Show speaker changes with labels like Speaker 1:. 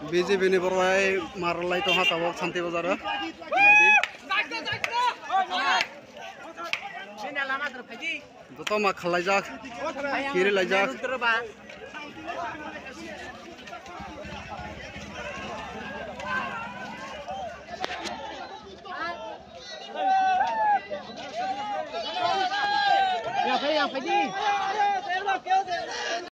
Speaker 1: BJP ni berwai marlai to hatawak Santi Bazar. Doto mak khalajak, kiri lajak.
Speaker 2: Yang pergi.